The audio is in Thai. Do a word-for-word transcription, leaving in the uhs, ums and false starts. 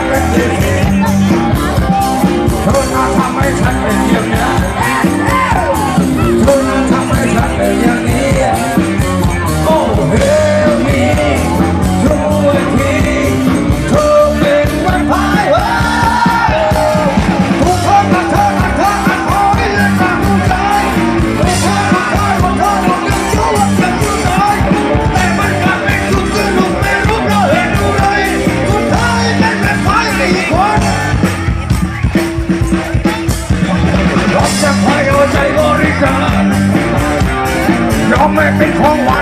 เป็นดีเธอน่าทำให้ฉันเป็นอย่างนี้เธอน่าทำให้ฉันเป็นอย่างนี้โอ้เฮลมีช่วยทีเธอเป็นวันพายทุกคนรักเธอรักเธอรักขอให้เลือกตามใจทุกคนรักเธอรักเธอรักยังชั่วยังอยู่ไหนแต่มันกลับเป็นทุกข์ลูกไม่รู้เพราะเหตุอะไรสุดท้ายเป็นแบบพายไม่อีกคนยอมจะพายเอาใจบริการยอมไม่เป็นของหวาน